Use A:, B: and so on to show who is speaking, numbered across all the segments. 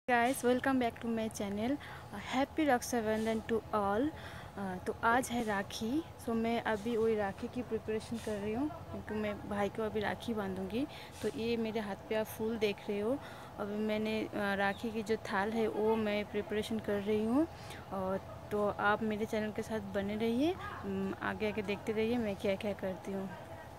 A: Guys, welcome back to my channel. Happy Rakshabandhan to all. तो आज है राखी। सो मैं अभी वही राखी की प्रिपरेशन कर रही हूँ क्योंकि मैं भाई को अभी राखी बांधूंगी। तो ये मेरे हाथ पे आप फूल देख रहे हो। अभी मैंने राखी की जो थाल है वो मैं प्रिपरेशन कर रही हूँ। और तो आप मेरे चैनल के साथ बने रहिए, आगे आगे देखते रहिए मैं क्या क्या करती हूँ।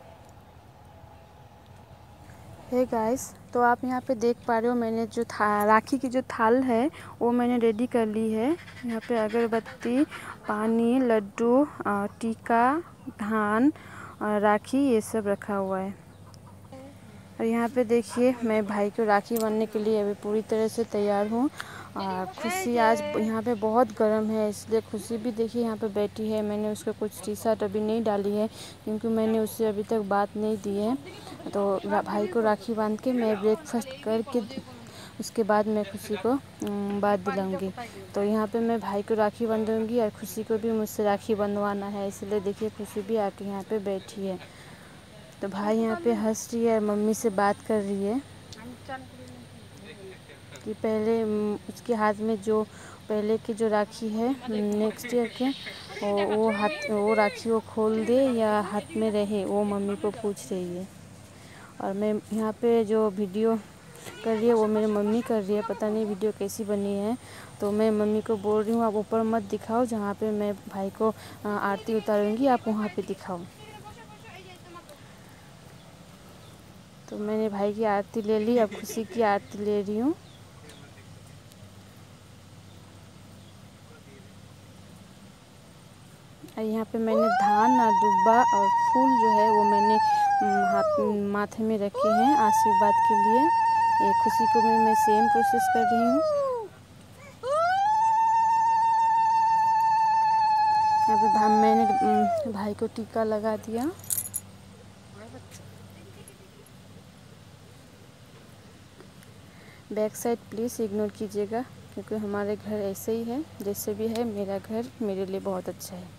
A: हे गाइस, तो आप यहाँ पे देख पा रहे हो मैंने जो राखी की जो थाल है वो मैंने रेडी कर ली है। यहाँ पे अगरबत्ती, पानी, लड्डू, टीका, धान, राखी ये सब रखा हुआ है। और यहाँ पे देखिए मैं भाई को राखी बांधने के लिए अभी पूरी तरह से तैयार हूँ। खुशी आज यहाँ पे बहुत गर्म है, इसलिए खुशी भी देखिए यहाँ पे बैठी है। मैंने उसको कुछ टी शर्ट अभी नहीं डाली है क्योंकि मैंने उससे अभी तक बात नहीं दी है। तो भाई को राखी बांध के मैं ब्रेकफास्ट करके उसके बाद मैं खुशी को बात दिलाऊंगी। तो यहाँ पे मैं भाई को राखी बांधूंगी और खुशी को भी मुझसे राखी बंधवाना है, इसलिए देखिए खुशी भी आके यहाँ पे बैठी है। तो भाई यहाँ पे हंस रही है, मम्मी से बात कर रही है कि पहले उसके हाथ में जो पहले की जो राखी है नेक्स्ट ईयर के वो राखी वो खोल दे या हाथ में रहे, वो मम्मी को पूछ रही है। और मैं यहाँ पे जो वीडियो कर रही है वो मेरी मम्मी कर रही है, पता नहीं वीडियो कैसी बनी है। तो मैं मम्मी को बोल रही हूँ आप ऊपर मत दिखाओ, जहाँ पे मैं भाई को आरती उतारूँगी आप वहाँ पे दिखाओ। तो मैंने भाई की आरती ले ली, अब खुशी की आरती ले रही हूँ। और यहाँ पे मैंने धान और दुब्बा और फूल जो है वो मैंने माथे में रखे हैं आशीर्वाद के लिए। ये खुशी को भी मैं सेम प्रोसेस कर रही हूँ। यहाँ पे मैंने भाई को टीका लगा दिया। बैक साइड प्लीज़ इग्नोर कीजिएगा क्योंकि हमारे घर ऐसे ही है, जैसे भी है मेरा घर मेरे लिए बहुत अच्छा है।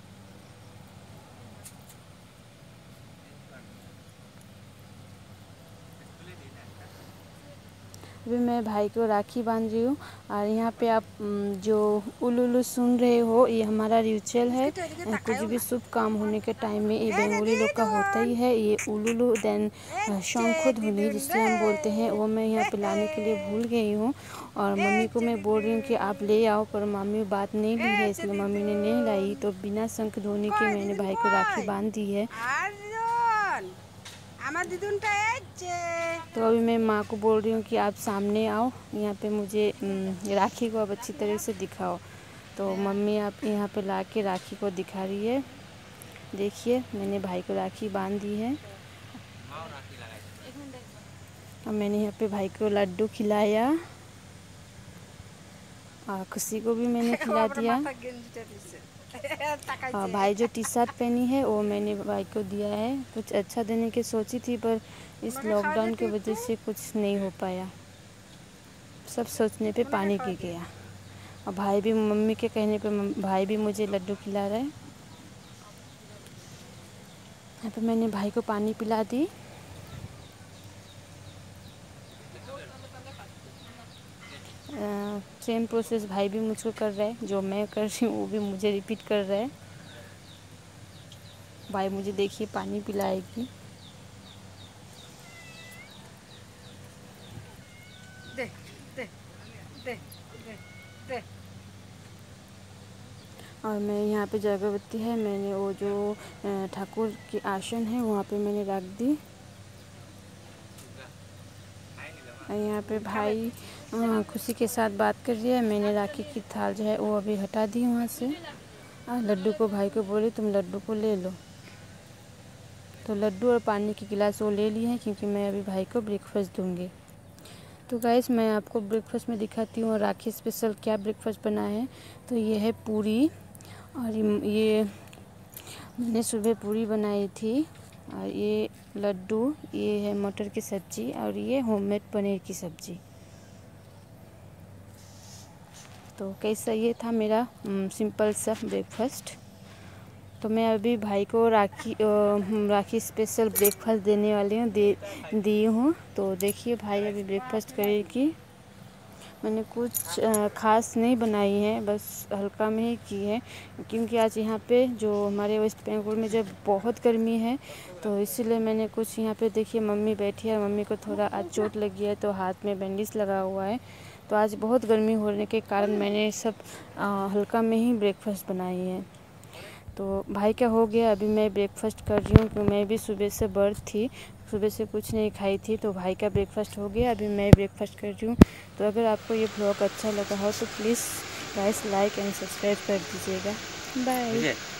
A: अभी मैं भाई को राखी बांध रही हूँ। और यहाँ पे आप जो उलुलु सुन रहे हो ये हमारा रिचुअल है। कुछ भी शुभ काम होने के टाइम में ये बंगाली लोग का होता ही है, ये उलुलु देन शंख ध्वनि जिससे हम बोलते हैं, वो मैं यहाँ पे लाने के लिए भूल गई हूँ। और मम्मी को मैं बोल रही हूँ कि आप ले आओ, पर मम्मी बात नहीं ली है इसलिए मम्मी ने नहीं लाई। तो बिना शंख ध्वनि के मैंने भाई को राखी बांध दी है। तो अभी मैं माँ को बोल रही हूँ कि आप सामने आओ, यहाँ पे मुझे राखी को आप अच्छी तरह से दिखाओ। तो मम्मी आप यहाँ पे ला के राखी को दिखा रही है। देखिए मैंने भाई को राखी बांध दी है। अब मैंने यहाँ पे भाई को लड्डू खिलाया और खुशी को भी मैंने खिला दिया। भाई जो टी शर्ट पहनी है वो मैंने भाई को दिया है। कुछ अच्छा देने की सोची थी पर इस लॉकडाउन की वजह से कुछ नहीं हो पाया, सब सोचने पे पानी गिर गया। और भाई भी मम्मी के कहने पे भाई भी मुझे लड्डू खिला रहा है। यहाँ पे मैंने भाई को पानी पिला दी। सेम प्रोसेस भाई भी मुझको कर रहा है, जो मैं कर रही हूँ वो भी मुझे रिपीट कर रहा है। भाई मुझे देखिए पानी पिलाएगी। दे दे दे दे दे। और मैं यहाँ पे जो अगरबत्ती है मैंने वो जो ठाकुर की आसन है वहाँ पे मैंने रख दी। और यहाँ पे भाई खुशी के साथ बात कर रही है। मैंने राखी की थाल जो है वो अभी हटा दी वहाँ से। और लड्डू को भाई को बोली तुम लड्डू को ले लो। तो लड्डू और पानी की गिलास वो ले लिए हैं क्योंकि मैं अभी भाई को ब्रेकफास्ट दूँगी। तो गाइस मैं आपको ब्रेकफास्ट में दिखाती हूँ राखी स्पेशल क्या ब्रेकफास्ट बना है। तो ये है पूरी, और ये मैंने सुबह पूरी बनाई थी। और ये लड्डू, ये है मटर की सब्ज़ी और ये होममेड पनीर की सब्ज़ी। तो कैसा ये था मेरा सिंपल सा ब्रेकफास्ट। तो मैं अभी भाई को राखी स्पेशल ब्रेकफास्ट देने वाली हूँ, दी हूँ। तो देखिए भाई अभी ब्रेकफास्ट करेगी। मैंने कुछ ख़ास नहीं बनाई है, बस हल्का में ही की है, क्योंकि आज यहाँ पे जो हमारे वेस्ट बंगाल में जब बहुत गर्मी है, तो इसीलिए मैंने कुछ यहाँ पे देखिए मम्मी बैठी है, मम्मी को थोड़ा आज चोट लगी है तो हाथ में बैंडेज लगा हुआ है। तो आज बहुत गर्मी होने के कारण मैंने सब हल्का में ही ब्रेकफास्ट बनाई है। तो भाई का हो गया, अभी मैं ब्रेकफास्ट कर रही हूँ, क्योंकि मैं भी सुबह से बर्थ थी, सुबह से कुछ नहीं खाई थी। तो भाई का ब्रेकफास्ट हो गया, अभी मैं ब्रेकफास्ट कर रही हूँ। तो अगर आपको ये ब्लॉग अच्छा लगा हो तो please guys like and subscribe कर दीजिएगा। बाय।